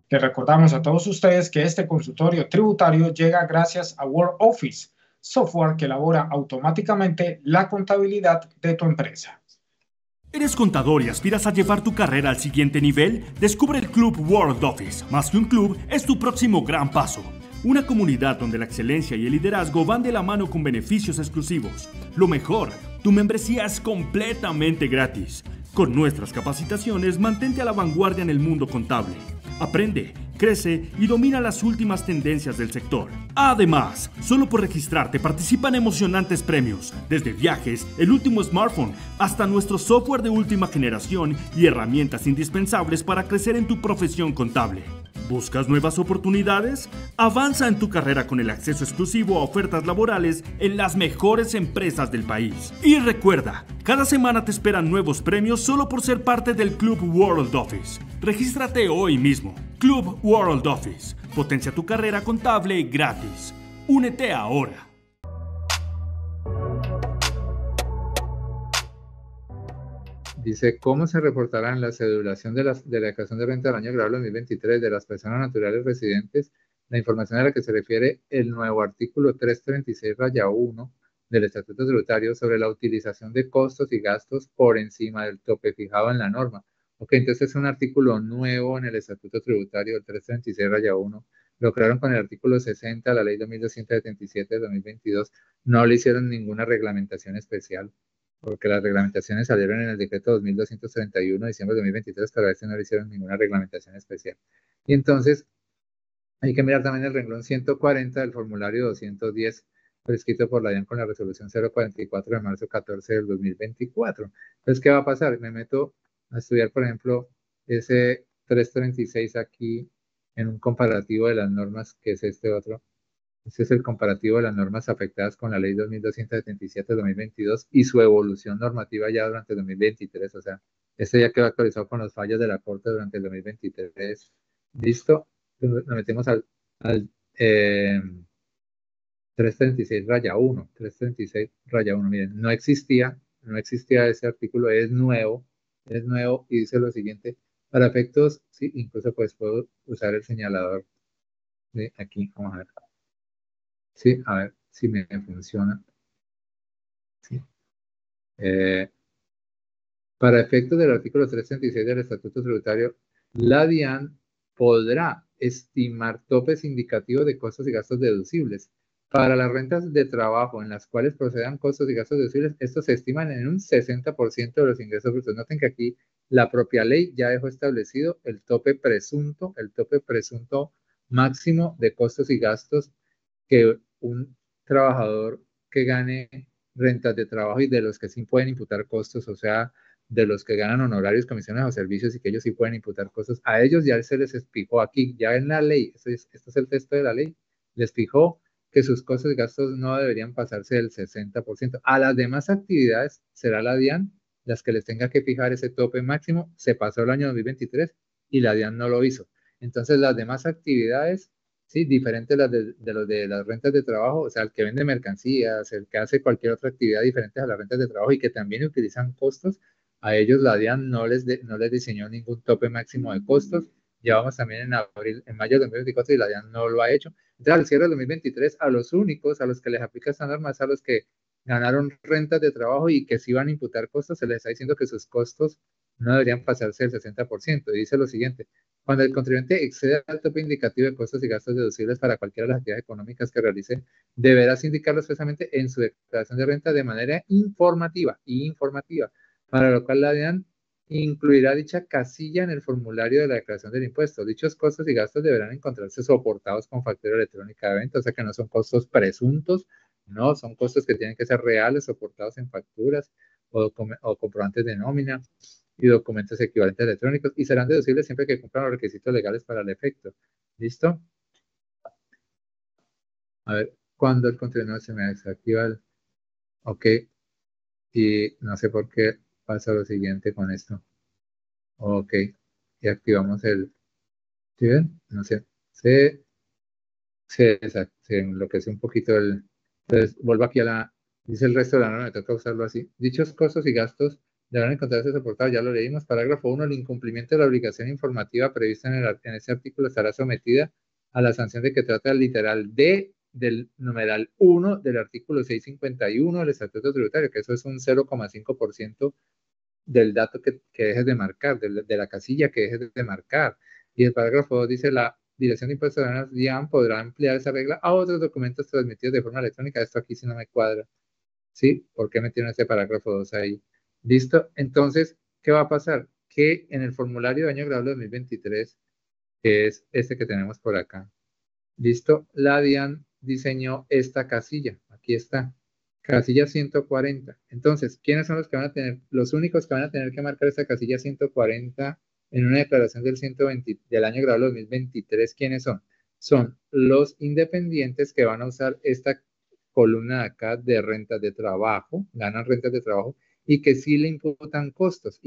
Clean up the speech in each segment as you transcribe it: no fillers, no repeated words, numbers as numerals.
Les recordamos a todos ustedes que este consultorio tributario llega gracias a World Office, software que elabora automáticamente la contabilidad de tu empresa. ¿Eres contador y aspiras a llevar tu carrera al siguiente nivel? Descubre el Club World Office. Más que un club, es tu próximo gran paso. Una comunidad donde la excelencia y el liderazgo van de la mano con beneficios exclusivos. Lo mejor, tu membresía es completamente gratis. Con nuestras capacitaciones, mantente a la vanguardia en el mundo contable. Aprende, crece y domina las últimas tendencias del sector. Además, solo por registrarte participa en emocionantes premios, desde viajes, el último smartphone, hasta nuestro software de última generación y herramientas indispensables para crecer en tu profesión contable. ¿Buscas nuevas oportunidades? Avanza en tu carrera con el acceso exclusivo a ofertas laborales en las mejores empresas del país. Y recuerda, cada semana te esperan nuevos premios solo por ser parte del Club World Office. Regístrate hoy mismo. Club World Office. Potencia tu carrera contable gratis. Únete ahora. Dice, ¿cómo se reportarán la cedulación de la declaración de renta del año grabable 2023 de las personas naturales residentes? La información a la que se refiere el nuevo artículo 336-1 del Estatuto Tributario sobre la utilización de costos y gastos por encima del tope fijado en la norma. Ok, entonces es un artículo nuevo en el Estatuto Tributario, el 336-1. Lo crearon con el artículo 60 de la Ley 2277 de 2022. No le hicieron ninguna reglamentación especial, porque las reglamentaciones salieron en el decreto 2231 de diciembre de 2023, pero a veces no le hicieron ninguna reglamentación especial. Y entonces hay que mirar también el renglón 140 del formulario 210, prescrito por la DIAN con la resolución 044 de marzo 14 del 2024. Entonces, ¿qué va a pasar? Me meto a estudiar, por ejemplo, ese 336 aquí en un comparativo de las normas, que es este otro. Este es el comparativo de las normas afectadas con la ley 2277 de 2022 y su evolución normativa ya durante el 2023. O sea, este ya quedó actualizado con los fallos de la Corte durante el 2023. ¿Listo? Nos metemos al 336-1. 336-1. Miren, no existía ese artículo, es nuevo y dice lo siguiente. Para efectos, sí, incluso pues puedo usar el señalador de aquí. Vamos a ver. Sí, a ver si me funciona. Sí. Para efectos del artículo 336 del Estatuto Tributario, la DIAN podrá estimar topes indicativos de costos y gastos deducibles. Para las rentas de trabajo en las cuales procedan costos y gastos deducibles, estos se estiman en un 60% de los ingresos brutos. Noten que aquí la propia ley ya dejó establecido el tope presunto máximo de costos y gastos que un trabajador que gane rentas de trabajo y de los que sí pueden imputar costos, o sea, de los que ganan honorarios, comisiones o servicios y que ellos sí pueden imputar costos, a ellos ya se les fijó aquí, ya en la ley, este es el texto de la ley, les fijó que sus costos y gastos no deberían pasarse del 60%. A las demás actividades será la DIAN las que les tenga que fijar ese tope máximo. Se pasó el año 2023 y la DIAN no lo hizo. Entonces las demás actividades, sí, diferentes de los de las rentas de trabajo, o sea, el que vende mercancías, el que hace cualquier otra actividad diferente a las rentas de trabajo y que también utilizan costos, a ellos la DIAN no les diseñó ningún tope máximo de costos. Ya vamos también en mayo de 2024 y la DIAN no lo ha hecho. Entonces, al cierre de 2023, a los únicos a los que les aplica esta norma es a los que ganaron rentas de trabajo y que sí van a imputar costos, se les está diciendo que sus costos no deberían pasarse del 60%. Y dice lo siguiente: cuando el contribuyente exceda el tope indicativo de costos y gastos deducibles para cualquiera de las actividades económicas que realice, deberás indicarlo expresamente en su declaración de renta de manera informativa, para lo cual la DIAN incluirá dicha casilla en el formulario de la declaración del impuesto. Dichos costos y gastos deberán encontrarse soportados con factura electrónica de venta, o sea que no son costos presuntos, no, son costos que tienen que ser reales, soportados en facturas o comprobantes de nómina y documentos equivalentes electrónicos, y serán deducibles siempre que cumplan los requisitos legales para el efecto. ¿Listo? A ver, cuando el contenedor se me desactiva el... Ok, y no sé por qué pasa lo siguiente con esto. Ok, y activamos el... ¿Sí ven? No sé. Se enloquece un poquito el... Entonces, vuelvo aquí a la... Dice el resto de la norma, me toca usarlo así. Dichos costos y gastos deberán encontrarse soportados, ya lo leímos. Parágrafo 1, el incumplimiento de la obligación informativa prevista en este artículo estará sometida a la sanción de que trata el literal D del numeral 1 del artículo 651 del Estatuto Tributario, que eso es un 0,5% del dato que dejes de marcar, de la casilla que dejes de marcar. Y el parágrafo 2 dice, la Dirección de Impuestos Aduanas, DIAN, podrá ampliar esa regla a otros documentos transmitidos de forma electrónica. Esto aquí sí no me cuadra. ¿Sí? ¿Por qué metieron ese parágrafo 2 ahí? ¿Listo? Entonces, ¿qué va a pasar? Que en el formulario de año gradual 2023, que es este que tenemos por acá, ¿listo? La DIAN diseñó esta casilla. Aquí está. Casilla 140. Entonces, ¿quiénes son los que van a tener? Los únicos que van a tener que marcar esta casilla 140 en una declaración del 120, del año gradual 2023, ¿quiénes son? Son los independientes que van a usar esta columna de acá de rentas de trabajo, ganan rentas de trabajo, y que sí le imputan costos,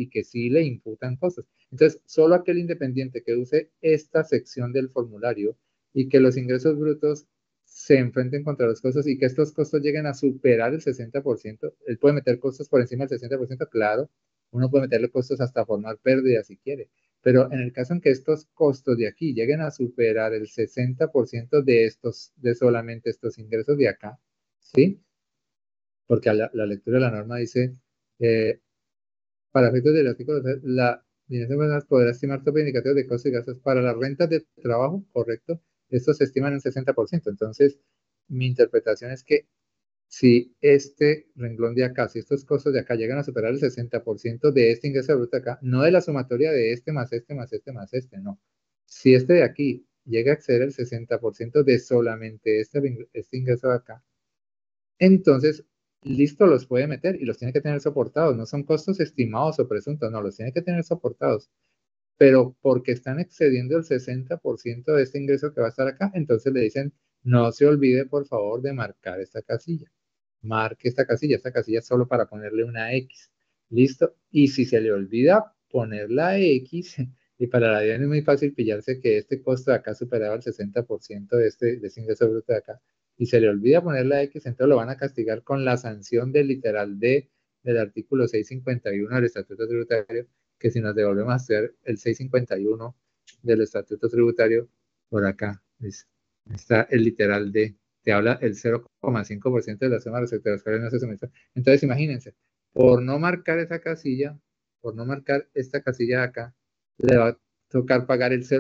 Entonces, solo aquel independiente que use esta sección del formulario y que los ingresos brutos se enfrenten contra los costos y que estos costos lleguen a superar el 60%, él puede meter costos por encima del 60%, claro, uno puede meterle costos hasta formar pérdidas si quiere, pero en el caso en que estos costos de aquí lleguen a superar el 60% de solamente estos ingresos de acá, ¿sí? Porque la lectura de la norma dice, eh, para efectos del artículo, la Dirección Nacional podrá estimar tope indicativo de costos y gastos para las rentas de trabajo, correcto, estos se estiman en 60%. Entonces, mi interpretación es que si este renglón de acá, si estos costos de acá llegan a superar el 60% de este ingreso bruto de acá, no de la sumatoria de este más este más este más este, no. Si este de aquí llega a exceder el 60% de solamente este ingreso de acá, entonces, listo, los puede meter y los tiene que tener soportados. No son costos estimados o presuntos, no, los tiene que tener soportados. Pero porque están excediendo el 60% de este ingreso que va a estar acá, entonces le dicen, no se olvide, por favor, de marcar esta casilla. Marque esta casilla es solo para ponerle una X. ¿Listo? Y si se le olvida poner la X, y para la DIAN es muy fácil pillarse que este costo de acá superaba el 60% de este ingreso bruto de acá, y se le olvida poner la X, entonces lo van a castigar con la sanción del literal D del artículo 651 del Estatuto Tributario, que si nos devolvemos a hacer el 651 del Estatuto Tributario, por acá, está el literal D, te habla el 0,5% de la suma respecto a las cuales no se somete. Entonces, imagínense, por no marcar esa casilla, por no marcar esta casilla de acá, le va a tocar pagar el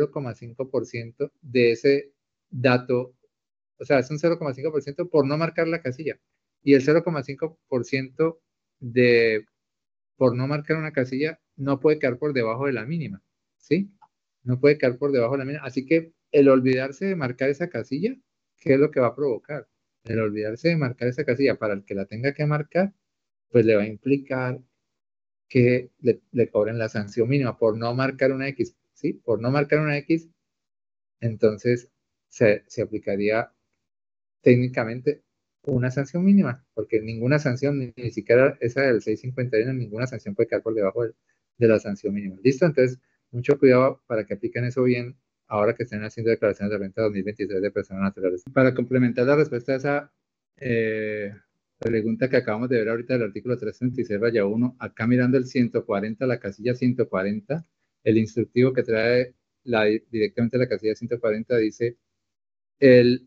0,5% de ese dato. O sea, es un 0,5% por no marcar la casilla. Y el 0,5% de por no marcar una casilla no puede quedar por debajo de la mínima, ¿sí? No puede quedar por debajo de la mínima. Así que el olvidarse de marcar esa casilla, ¿qué es lo que va a provocar? El olvidarse de marcar esa casilla para el que la tenga que marcar, pues le va a implicar que le cobren la sanción mínima por no marcar una X, ¿sí? Por no marcar una X, entonces se aplicaría técnicamente una sanción mínima, porque ninguna sanción, ni siquiera esa del 651, ninguna sanción puede quedar por debajo de la sanción mínima. ¿Listo? Entonces, mucho cuidado para que apliquen eso bien ahora que estén haciendo declaraciones de renta 2023 de personas naturales. Para complementar la respuesta a esa pregunta que acabamos de ver ahorita del artículo 336-1, acá mirando el 140, la casilla 140, el instructivo que trae directamente la casilla 140 dice el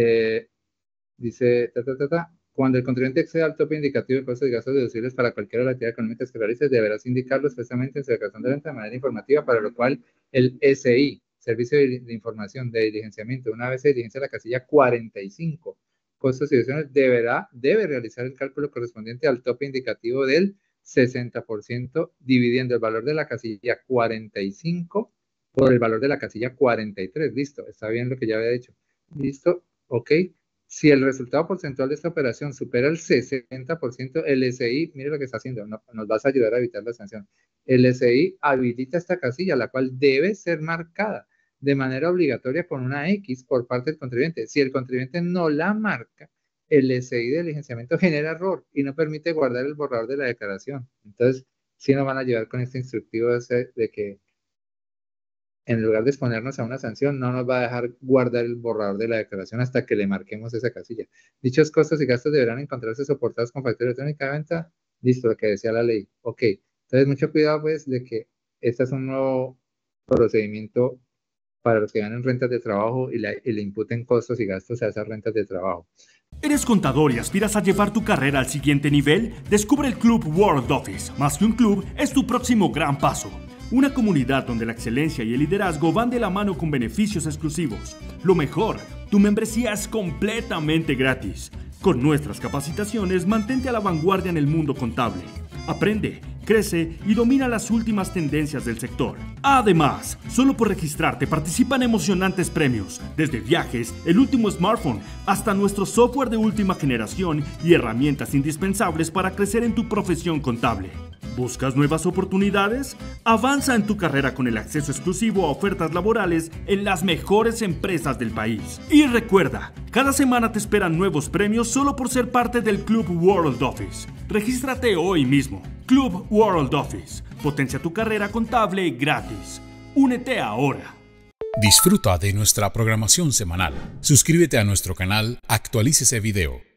dice, cuando el contribuyente exceda al tope indicativo de costos y gastos deducibles para cualquiera de las actividades económicas que realice, deberás indicarlo expresamente en su declaración de renta de manera informativa, para lo cual el SI, Servicio de Información de Diligenciamiento, una vez se diligencia la casilla 45, costos y deducciones, debe realizar el cálculo correspondiente al tope indicativo del 60%, dividiendo el valor de la casilla 45 por el valor de la casilla 43. Listo, está bien lo que ya había dicho. Listo, ok. Si el resultado porcentual de esta operación supera el 60%, el SI, mire lo que está haciendo, nos vas a ayudar a evitar la sanción. El SI habilita esta casilla, la cual debe ser marcada de manera obligatoria con una X por parte del contribuyente. Si el contribuyente no la marca, el SI de diligenciamiento genera error y no permite guardar el borrador de la declaración. Entonces, sí nos van a ayudar con este instructivo de que en lugar de exponernos a una sanción, no nos va a dejar guardar el borrador de la declaración hasta que le marquemos esa casilla. Dichos costos y gastos deberán encontrarse soportados con factura electrónica de venta. Listo, lo que decía la ley. Ok, Entonces, mucho cuidado pues de que este es un nuevo procedimiento para los que ganen rentas de trabajo y le imputen costos y gastos a esas rentas de trabajo. ¿Eres contador y aspiras a llevar tu carrera al siguiente nivel? Descubre el Club World Office. Más que un club, es tu próximo gran paso. Una comunidad donde la excelencia y el liderazgo van de la mano con beneficios exclusivos. Lo mejor, tu membresía es completamente gratis. Con nuestras capacitaciones, mantente a la vanguardia en el mundo contable. Aprende, crece y domina las últimas tendencias del sector. Además, solo por registrarte participan emocionantes premios, desde viajes, el último smartphone, hasta nuestro software de última generación y herramientas indispensables para crecer en tu profesión contable. ¿Buscas nuevas oportunidades? Avanza en tu carrera con el acceso exclusivo a ofertas laborales en las mejores empresas del país. Y recuerda, cada semana te esperan nuevos premios solo por ser parte del Club World Office. Regístrate hoy mismo. Club World Office. Potencia tu carrera contable gratis. Únete ahora. Disfruta de nuestra programación semanal. Suscríbete a nuestro canal Actualícese Video.